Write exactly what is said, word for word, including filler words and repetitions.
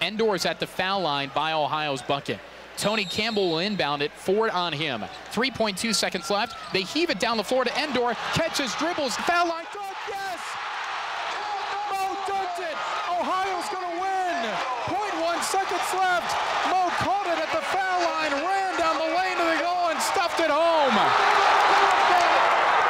N'Dour's at the foul line by Ohio's bucket. Tony Campbell will inbound it, forward on him. three point two seconds left. They heave it down the floor to N'Dour, catches, dribbles, foul line, dunk, yes! Mo dunked it! Ohio's gonna win! zero point one seconds left. Mo caught it at the foul line, ran down the lane to the goal and stuffed it home.